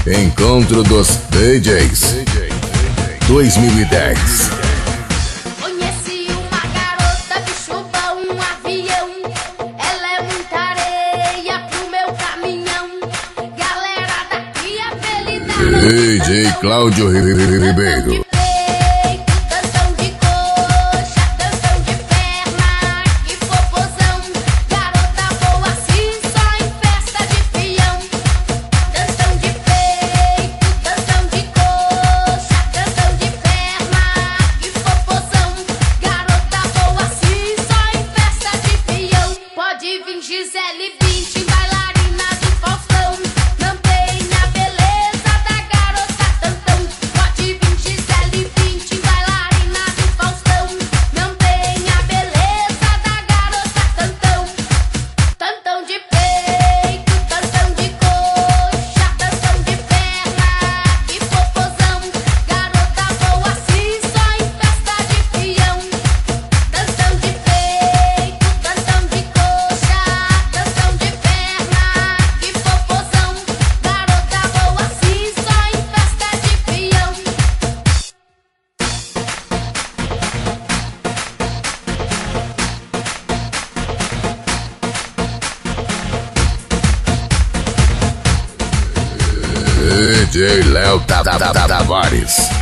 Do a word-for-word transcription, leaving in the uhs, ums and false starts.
Encontro dos D Js dois mil e dez. Conheci uma garota, bicho bom, um avião. Ela é muita areia pro meu caminhão. Galera daqui apelidada D J Cláudio Ribeiro. Gisele Bündchen, bailarina do Faustão. Não tem a beleza da garota tantão. Pode vir Gisele Bündchen, bailarina do Faustão. Não tem a beleza da garota tantão. Tantão de peito, tantão de coxa, tantão de perna, que popozão. Garota boa assim só em festa de peão. Tantão de peito, tantão de coxa, tantão de perna, que popozão. Garota boa assim só em festa de peão. D J Léo Tavares.